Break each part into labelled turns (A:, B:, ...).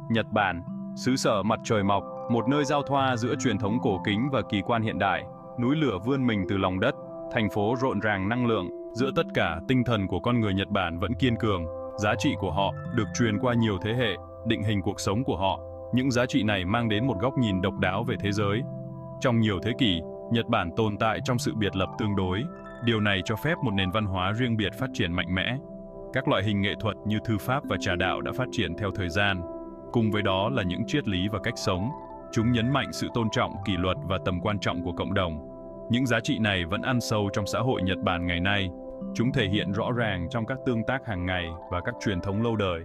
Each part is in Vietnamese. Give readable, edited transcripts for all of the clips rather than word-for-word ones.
A: Nhật Bản, xứ sở mặt trời mọc, một nơi giao thoa giữa truyền thống cổ kính và kỳ quan hiện đại. Núi lửa vươn mình từ lòng đất, thành phố rộn ràng năng lượng. Giữa tất cả, tinh thần của con người Nhật Bản vẫn kiên cường. Giá trị của họ được truyền qua nhiều thế hệ, định hình cuộc sống của họ. Những giá trị này mang đến một góc nhìn độc đáo về thế giới. Trong nhiều thế kỷ, Nhật Bản tồn tại trong sự biệt lập tương đối. Điều này cho phép một nền văn hóa riêng biệt phát triển mạnh mẽ. Các loại hình nghệ thuật như thư pháp và trà đạo đã phát triển theo thời gian. Cùng với đó là những triết lý và cách sống. Chúng nhấn mạnh sự tôn trọng, kỷ luật và tầm quan trọng của cộng đồng. Những giá trị này vẫn ăn sâu trong xã hội Nhật Bản ngày nay. Chúng thể hiện rõ ràng trong các tương tác hàng ngày và các truyền thống lâu đời.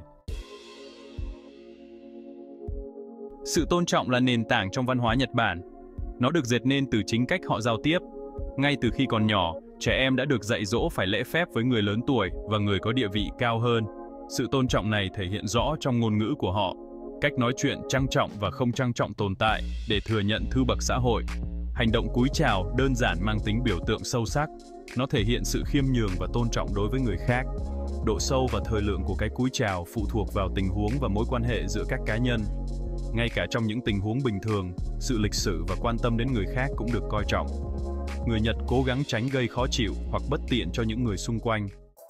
A: Sự tôn trọng là nền tảng trong văn hóa Nhật Bản. Nó được dệt nên từ chính cách họ giao tiếp. Ngay từ khi còn nhỏ, trẻ em đã được dạy dỗ phải lễ phép với người lớn tuổi và người có địa vị cao hơn. Sự tôn trọng này thể hiện rõ trong ngôn ngữ của họ. Cách nói chuyện trang trọng và không trang trọng tồn tại để thừa nhận thứ bậc xã hội. Hành động cúi chào đơn giản mang tính biểu tượng sâu sắc. Nó thể hiện sự khiêm nhường và tôn trọng đối với người khác. Độ sâu và thời lượng của cái cúi chào phụ thuộc vào tình huống và mối quan hệ giữa các cá nhân. Ngay cả trong những tình huống bình thường, sự lịch sự và quan tâm đến người khác cũng được coi trọng. Người Nhật cố gắng tránh gây khó chịu hoặc bất tiện cho những người xung quanh.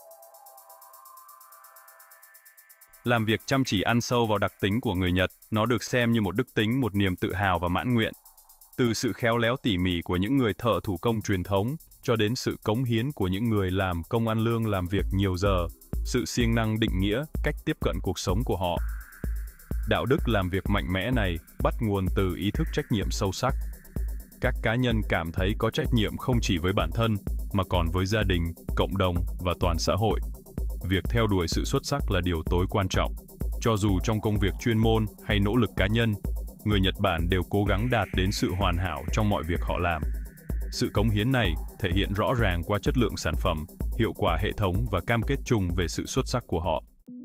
A: Làm việc chăm chỉ ăn sâu vào đặc tính của người Nhật, nó được xem như một đức tính, một niềm tự hào và mãn nguyện. Từ sự khéo léo tỉ mỉ của những người thợ thủ công truyền thống, cho đến sự cống hiến của những người làm công ăn lương làm việc nhiều giờ, sự siêng năng định nghĩa, cách tiếp cận cuộc sống của họ. Đạo đức làm việc mạnh mẽ này bắt nguồn từ ý thức trách nhiệm sâu sắc. Các cá nhân cảm thấy có trách nhiệm không chỉ với bản thân, mà còn với gia đình, cộng đồng và toàn xã hội. Việc theo đuổi sự xuất sắc là điều tối quan trọng. Cho dù trong công việc chuyên môn hay nỗ lực cá nhân, người Nhật Bản đều cố gắng đạt đến sự hoàn hảo trong mọi việc họ làm. Sự cống hiến này thể hiện rõ ràng qua chất lượng sản phẩm, hiệu quả hệ thống và cam kết chung về sự xuất sắc của họ.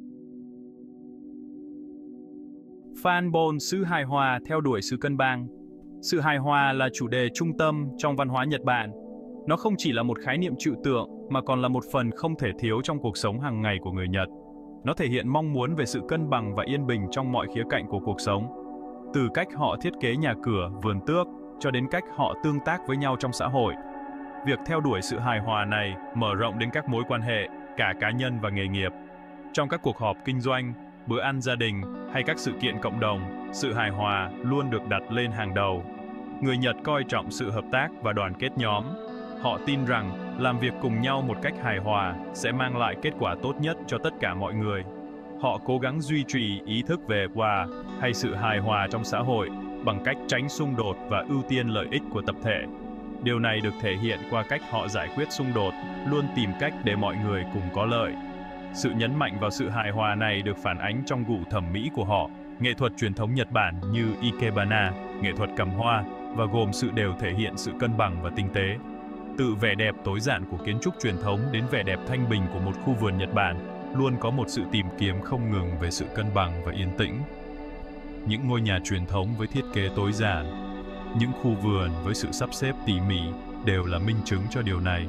A: Fanbon, sự hài hòa, theo đuổi sự cân bằng. Sự hài hòa là chủ đề trung tâm trong văn hóa Nhật Bản. Nó không chỉ là một khái niệm trừu tượng mà còn là một phần không thể thiếu trong cuộc sống hàng ngày của người Nhật. Nó thể hiện mong muốn về sự cân bằng và yên bình trong mọi khía cạnh của cuộc sống. Từ cách họ thiết kế nhà cửa, vườn tước, cho đến cách họ tương tác với nhau trong xã hội. Việc theo đuổi sự hài hòa này mở rộng đến các mối quan hệ, cả cá nhân và nghề nghiệp. Trong các cuộc họp kinh doanh, bữa ăn gia đình hay các sự kiện cộng đồng, sự hài hòa luôn được đặt lên hàng đầu. Người Nhật coi trọng sự hợp tác và đoàn kết nhóm. Họ tin rằng làm việc cùng nhau một cách hài hòa sẽ mang lại kết quả tốt nhất cho tất cả mọi người. Họ cố gắng duy trì ý thức về hòa hay sự hài hòa trong xã hội bằng cách tránh xung đột và ưu tiên lợi ích của tập thể. Điều này được thể hiện qua cách họ giải quyết xung đột, luôn tìm cách để mọi người cùng có lợi. Sự nhấn mạnh vào sự hài hòa này được phản ánh trong gu thẩm mỹ của họ. Nghệ thuật truyền thống Nhật Bản như Ikebana, nghệ thuật cầm hoa, và gồm sự đều thể hiện sự cân bằng và tinh tế. Từ vẻ đẹp tối giản của kiến trúc truyền thống đến vẻ đẹp thanh bình của một khu vườn Nhật Bản, luôn có một sự tìm kiếm không ngừng về sự cân bằng và yên tĩnh. Những ngôi nhà truyền thống với thiết kế tối giản, những khu vườn với sự sắp xếp tỉ mỉ đều là minh chứng cho điều này.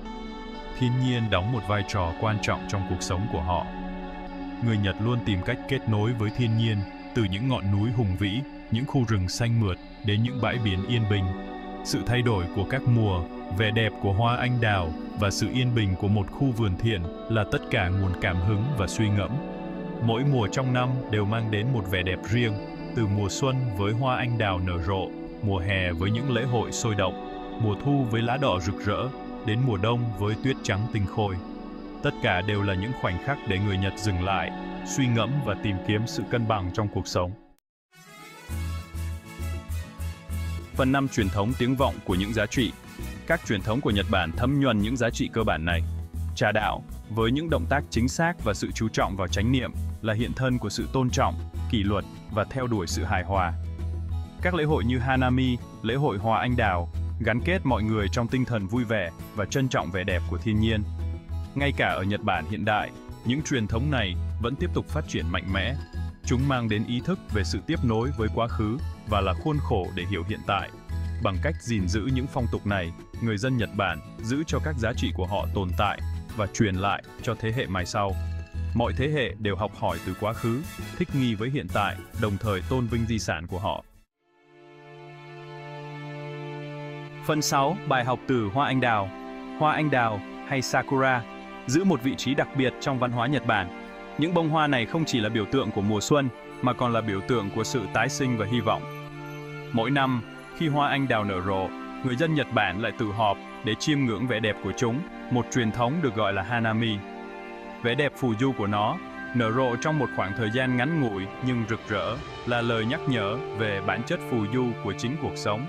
A: Thiên nhiên đóng một vai trò quan trọng trong cuộc sống của họ. Người Nhật luôn tìm cách kết nối với thiên nhiên, từ những ngọn núi hùng vĩ, những khu rừng xanh mượt đến những bãi biển yên bình. Sự thay đổi của các mùa, vẻ đẹp của hoa anh đào và sự yên bình của một khu vườn thiện là tất cả nguồn cảm hứng và suy ngẫm. Mỗi mùa trong năm đều mang đến một vẻ đẹp riêng, từ mùa xuân với hoa anh đào nở rộ, mùa hè với những lễ hội sôi động, mùa thu với lá đỏ rực rỡ, đến mùa đông với tuyết trắng tinh khôi. Tất cả đều là những khoảnh khắc để người Nhật dừng lại, suy ngẫm và tìm kiếm sự cân bằng trong cuộc sống. Phần 5. Truyền thống tiếng vọng của những giá trị. Các truyền thống của Nhật Bản thấm nhuần những giá trị cơ bản này. Trà đạo, với những động tác chính xác và sự chú trọng vào chánh niệm, là hiện thân của sự tôn trọng, kỷ luật và theo đuổi sự hài hòa. Các lễ hội như Hanami, lễ hội hoa anh đào, gắn kết mọi người trong tinh thần vui vẻ và trân trọng vẻ đẹp của thiên nhiên. Ngay cả ở Nhật Bản hiện đại, những truyền thống này vẫn tiếp tục phát triển mạnh mẽ. Chúng mang đến ý thức về sự tiếp nối với quá khứ và là khuôn khổ để hiểu hiện tại. Bằng cách gìn giữ những phong tục này, người dân Nhật Bản giữ cho các giá trị của họ tồn tại và truyền lại cho thế hệ mai sau. Mọi thế hệ đều học hỏi từ quá khứ, thích nghi với hiện tại, đồng thời tôn vinh di sản của họ. Phần 6. Bài học từ hoa anh đào. Hoa anh đào, hay Sakura, giữ một vị trí đặc biệt trong văn hóa Nhật Bản. Những bông hoa này không chỉ là biểu tượng của mùa xuân, mà còn là biểu tượng của sự tái sinh và hy vọng. Mỗi năm, khi hoa anh đào nở rộ, người dân Nhật Bản lại tụ họp để chiêm ngưỡng vẻ đẹp của chúng, một truyền thống được gọi là Hanami. Vẻ đẹp phù du của nó, nở rộ trong một khoảng thời gian ngắn ngủi nhưng rực rỡ, là lời nhắc nhở về bản chất phù du của chính cuộc sống.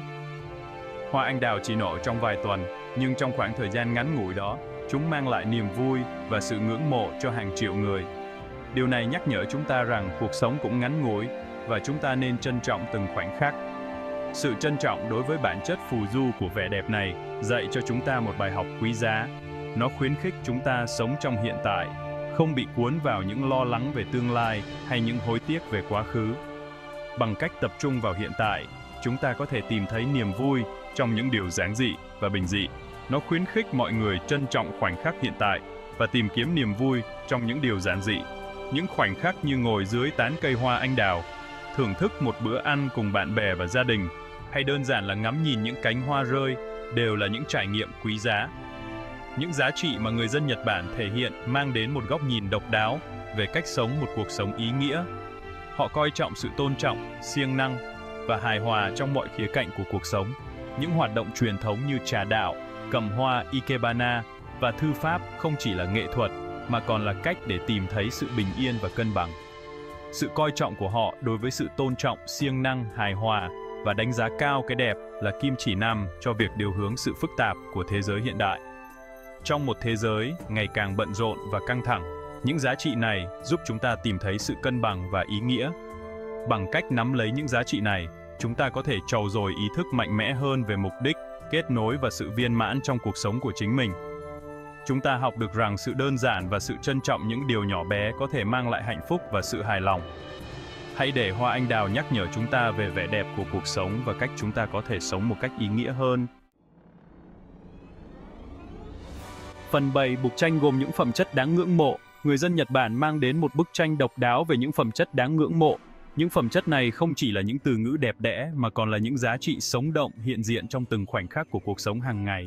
A: Hoa anh đào chỉ nở trong vài tuần, nhưng trong khoảng thời gian ngắn ngủi đó, chúng mang lại niềm vui và sự ngưỡng mộ cho hàng triệu người. Điều này nhắc nhở chúng ta rằng cuộc sống cũng ngắn ngủi và chúng ta nên trân trọng từng khoảnh khắc. Sự trân trọng đối với bản chất phù du của vẻ đẹp này dạy cho chúng ta một bài học quý giá. Nó khuyến khích chúng ta sống trong hiện tại, không bị cuốn vào những lo lắng về tương lai hay những hối tiếc về quá khứ. Bằng cách tập trung vào hiện tại, chúng ta có thể tìm thấy niềm vui trong những điều giản dị và bình dị. Nó khuyến khích mọi người trân trọng khoảnh khắc hiện tại và tìm kiếm niềm vui trong những điều giản dị. Những khoảnh khắc như ngồi dưới tán cây hoa anh đào, thưởng thức một bữa ăn cùng bạn bè và gia đình, hay đơn giản là ngắm nhìn những cánh hoa rơi, đều là những trải nghiệm quý giá. Những giá trị mà người dân Nhật Bản thể hiện mang đến một góc nhìn độc đáo về cách sống một cuộc sống ý nghĩa. Họ coi trọng sự tôn trọng, siêng năng và hài hòa trong mọi khía cạnh của cuộc sống. Những hoạt động truyền thống như trà đạo, cầm hoa Ikebana và thư pháp không chỉ là nghệ thuật, mà còn là cách để tìm thấy sự bình yên và cân bằng. Sự coi trọng của họ đối với sự tôn trọng, siêng năng, hài hòa và đánh giá cao cái đẹp là kim chỉ nam cho việc điều hướng sự phức tạp của thế giới hiện đại. Trong một thế giới ngày càng bận rộn và căng thẳng, những giá trị này giúp chúng ta tìm thấy sự cân bằng và ý nghĩa. Bằng cách nắm lấy những giá trị này, chúng ta có thể trau dồi ý thức mạnh mẽ hơn về mục đích, kết nối và sự viên mãn trong cuộc sống của chính mình. Chúng ta học được rằng sự đơn giản và sự trân trọng những điều nhỏ bé có thể mang lại hạnh phúc và sự hài lòng. Hãy để hoa anh đào nhắc nhở chúng ta về vẻ đẹp của cuộc sống và cách chúng ta có thể sống một cách ý nghĩa hơn. Phần 7. Bức tranh gồm những phẩm chất đáng ngưỡng mộ. Người dân Nhật Bản mang đến một bức tranh độc đáo về những phẩm chất đáng ngưỡng mộ. Những phẩm chất này không chỉ là những từ ngữ đẹp đẽ mà còn là những giá trị sống động hiện diện trong từng khoảnh khắc của cuộc sống hàng ngày.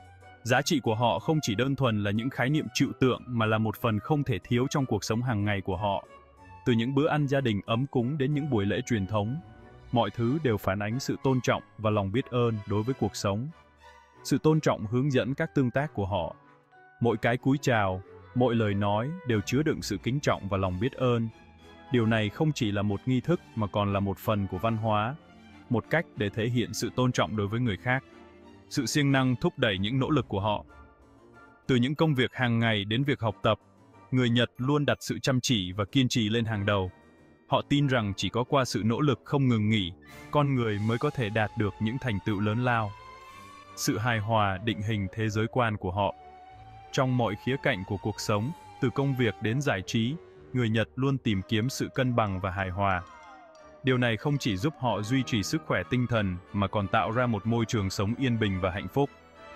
A: Giá trị của họ không chỉ đơn thuần là những khái niệm trừu tượng mà là một phần không thể thiếu trong cuộc sống hàng ngày của họ. Từ những bữa ăn gia đình ấm cúng đến những buổi lễ truyền thống, mọi thứ đều phản ánh sự tôn trọng và lòng biết ơn đối với cuộc sống. Sự tôn trọng hướng dẫn các tương tác của họ. Mỗi cái cúi chào, mỗi lời nói đều chứa đựng sự kính trọng và lòng biết ơn. Điều này không chỉ là một nghi thức mà còn là một phần của văn hóa, một cách để thể hiện sự tôn trọng đối với người khác. Sự siêng năng thúc đẩy những nỗ lực của họ. Từ những công việc hàng ngày đến việc học tập, người Nhật luôn đặt sự chăm chỉ và kiên trì lên hàng đầu. Họ tin rằng chỉ có qua sự nỗ lực không ngừng nghỉ, con người mới có thể đạt được những thành tựu lớn lao. Sự hài hòa định hình thế giới quan của họ. Trong mọi khía cạnh của cuộc sống, từ công việc đến giải trí, người Nhật luôn tìm kiếm sự cân bằng và hài hòa. Điều này không chỉ giúp họ duy trì sức khỏe tinh thần mà còn tạo ra một môi trường sống yên bình và hạnh phúc.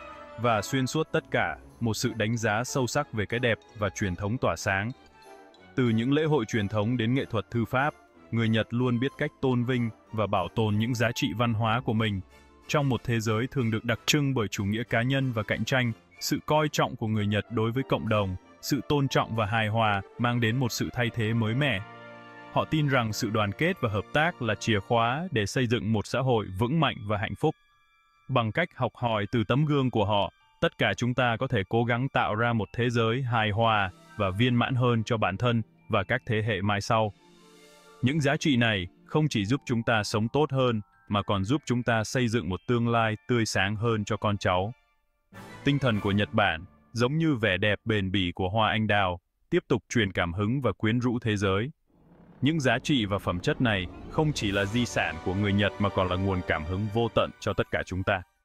A: Và xuyên suốt tất cả, một sự đánh giá sâu sắc về cái đẹp và truyền thống tỏa sáng. Từ những lễ hội truyền thống đến nghệ thuật thư pháp, người Nhật luôn biết cách tôn vinh và bảo tồn những giá trị văn hóa của mình. Trong một thế giới thường được đặc trưng bởi chủ nghĩa cá nhân và cạnh tranh, sự coi trọng của người Nhật đối với cộng đồng, sự tôn trọng và hài hòa mang đến một sự thay thế mới mẻ. Họ tin rằng sự đoàn kết và hợp tác là chìa khóa để xây dựng một xã hội vững mạnh và hạnh phúc. Bằng cách học hỏi từ tấm gương của họ, tất cả chúng ta có thể cố gắng tạo ra một thế giới hài hòa và viên mãn hơn cho bản thân và các thế hệ mai sau. Những giá trị này không chỉ giúp chúng ta sống tốt hơn, mà còn giúp chúng ta xây dựng một tương lai tươi sáng hơn cho con cháu. Tinh thần của Nhật Bản, giống như vẻ đẹp bền bỉ của hoa anh đào, tiếp tục truyền cảm hứng và quyến rũ thế giới. Những giá trị và phẩm chất này không chỉ là di sản của người Nhật mà còn là nguồn cảm hứng vô tận cho tất cả chúng ta.